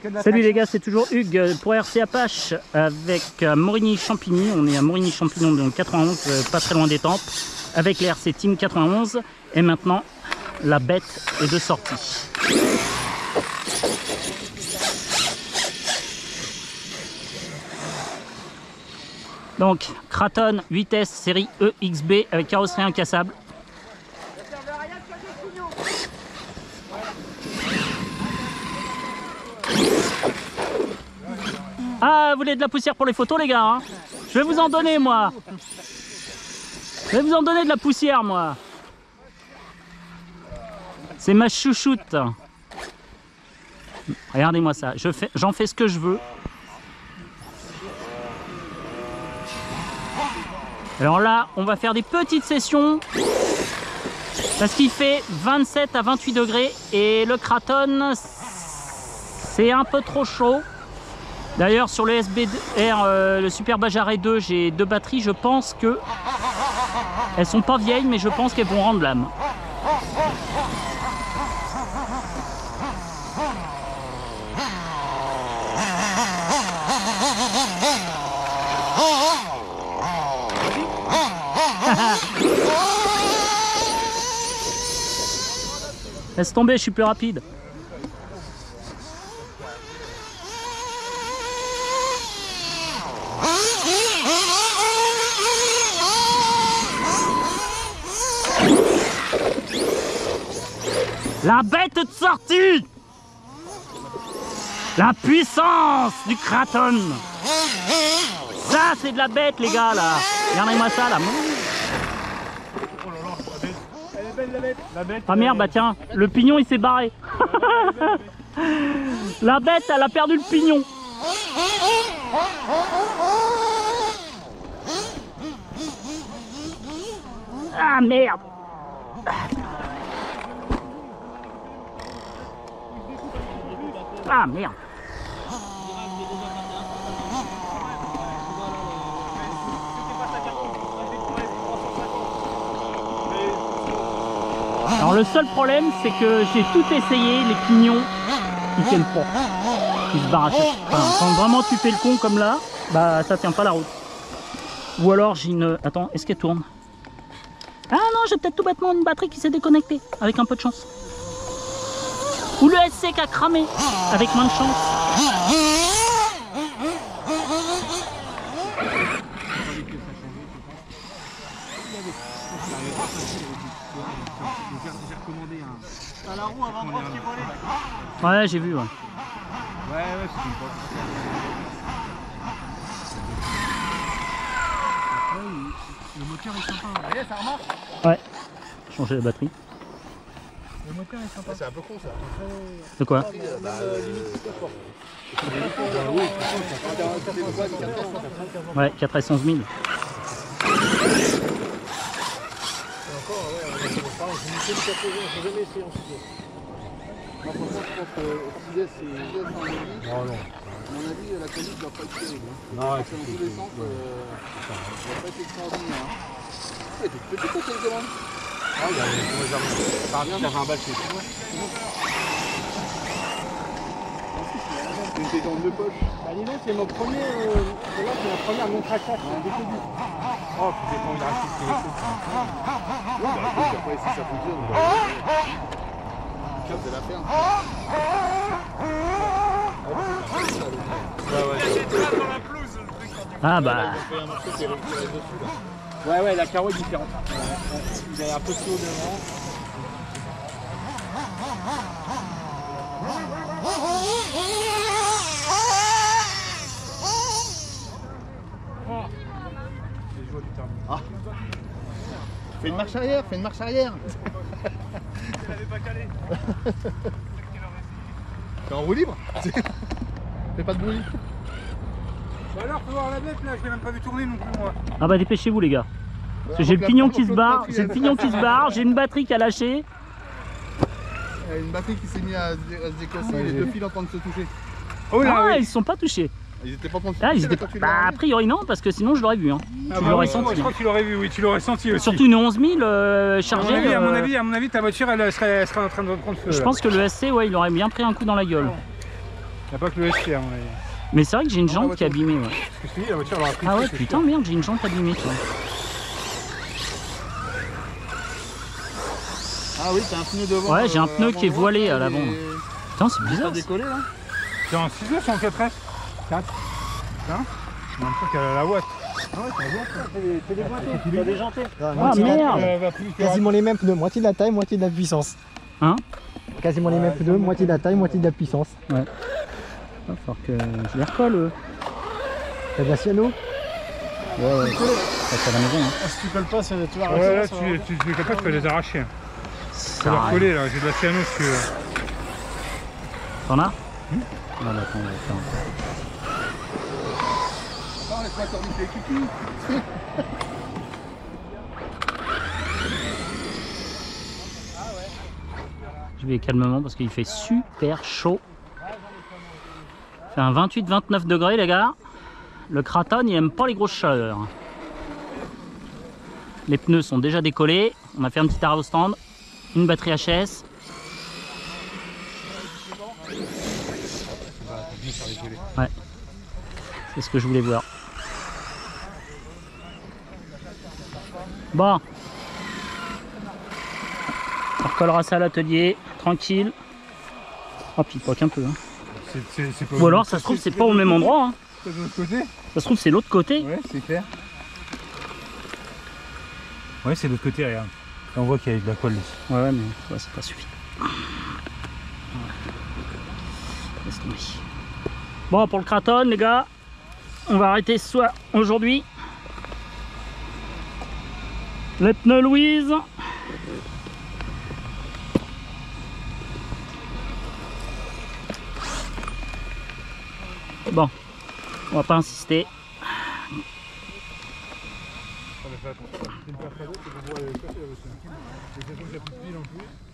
Salut les gars, c'est toujours Hugues pour RC Apache avec Morigny-Champigny. On est à Morigny-Champignon, donc 91, pas très loin des Tempes, avec les RC Team 91. Et maintenant, la bête est de sortie. Donc, Kraton 8S série EXB avec carrosserie incassable. Ah, vous voulez de la poussière pour les photos, les gars, hein? Je vais vous en donner, moi. Je vais vous en donner de la poussière, moi. C'est ma chouchoute. Regardez-moi ça. J'en fais ce que je veux. Alors là, on va faire des petites sessions. Parce qu'il fait 27 à 28 degrés. Et le Kraton, c'est un peu trop chaud. D'ailleurs, sur le SBR, le Super Bajaré 2, j'ai 2 batteries. Je pense que elles sont pas vieilles, mais je pense qu'elles vont rendre l'âme. Laisse tomber, je suis plus rapide. La bête de sortie! La puissance du Kraton! Ça, c'est de la bête, les gars, là! Regardez-moi ça, là! Oh là là, la bête! Elle est belle, la bête! La bête, ah merde, bah tiens, le pignon, il s'est barré! La bête, elle a perdu le pignon! Ah merde! Ah merde! Alors le seul problème, c'est que j'ai tout essayé, les pignons ils tiennent pas, ils se barrent. Enfin, quand vraiment tu fais le con comme là, bah ça tient pas la route. Ou alors j'ai une... Attends, est-ce qu'elle tourne? Ah non, j'ai peut-être tout bêtement une batterie qui s'est déconnectée, avec un peu de chance. Ou le SC qui a cramé, avec moins de chance. T'as la roue avant droite qui volait. Ouais, j'ai vu, ouais. Ouais, c'est une porte. Le moteur est sympa. Allez, ça remarche. Ouais, changer la batterie. Le moteur est sympa. C'est un peu con ça. De quoi? Ouais, 4 S 11 000. J'ai jamais essayé en 6S. Moi, franchement, je pense que 6S, c'est en avis. Non, non. À mon avis, la qualité ne doit pas être terrible. Non, c'est dans tous les sens, ça ne doit pas être extraordinaire. Ouais, t'es petit quand tu le demandes. Ah, il y a bien d'avoir un bal chez toi. C'est une pétante de poche. Bah dis donc, c'est mon premier, c'est la première montre à cash, un DP10. Oh, puis j'ai pas envie de racheter les coups. Ouais, bah écoute, après si ça fonctionne, c'est la ferme. Ah bah... Ouais, la carreau est différente. Il est un peu plus haut devant. Ah. Fais une marche arrière, fais une marche arrière. Elle avait pas calé. T'es en roue libre. Fais pas de bruit. Bah alors, faut voir la bête là, je l'ai même pas vu tourner non plus moi. Ah bah dépêchez-vous les gars. Parce que j'ai le pignon qui se barre, j'ai une batterie qui a lâché. Il y a une batterie qui s'est mise à se décasser, les 2 fils en train de se toucher. Oh là, Ah, oui. ils se sont pas touchés. Ils étaient pas en train de se Ah, toucher. ils étaient pas... Bah a priori non, parce que sinon je l'aurais vu. Hein. Ah, Tu bah, l'aurais oui, senti. je crois que tu l'aurais vu, oui, tu l'aurais senti aussi. Surtout une 11 000 chargée. À mon avis, ta voiture elle serait en train de prendre feu. Je pense que le SC, ouais, il aurait bien pris un coup dans la gueule. n'y a pas que le ST à mon avis. Mais c'est vrai que j'ai une Non, la jante qui est voiture. abîmée. Ouais. Parce que je te dis, la voiture elle aura pris Ah le ouais, truc, putain, merde, j'ai une jante abîmée, toi. Ah oui, t'as un pneu devant. Ouais, j'ai un pneu qui est voilé à l'avant. Putain, c'est T'as bizarre. ça. décollé là? C'est en 6S ou en 4S 4. Hein? J'ai l'impression qu'elle a la ouate. Ah ouais, t'as déboîté, t'as déjanté. Ah merde. Quasiment les mêmes pneus, moitié de la taille, moitié de la puissance. Hein? Quasiment les mêmes pneus, moitié de la taille, moitié de la puissance. Ouais. Il va falloir que je les recolle. T'as de la cyano? Ouais, c'est à la maison. Hein. Si tu colles pas, tu vas Ouais, là, tu es capable, tu peux les arracher. Ça Tu vas leur arrive. coller, là. J'ai de la cyano si tu veux. T'en as? Non, bah, attends, on va faire un Non, laisse-moi cornicher les kikis. Je vais calmement parce qu'il fait super chaud. Il fait un 28-29 degrés, les gars. Le Kraton, il aime pas les grosses chaleurs. Les pneus sont déjà décollés. On a fait un petit arrêt au stand. Une batterie HS. Ouais. C'est ce que je voulais voir. Bon. On recollera ça à l'atelier. Tranquille. Oh, puis il poque un peu. Hein. C'est pas Ou alors, ça se trouve, c'est pas au même endroit. Hein. C'est de l'autre côté? Ça se trouve, c'est l'autre côté. Ouais, c'est clair. Ouais, c'est de l'autre côté, regarde. Là, on voit qu'il y a de la colle dessus. Ouais, mais ouais, c'est pas suffisant. Laisse tomber. Bon, pour le Kraton, les gars, on va arrêter ce soir aujourd'hui. Les pneus Louise. Bon, on va pas insister. C'est une percade, c'est pour pouvoir aller chercher la voiture. Et sachant qu'il n'y a plus de pile en plus.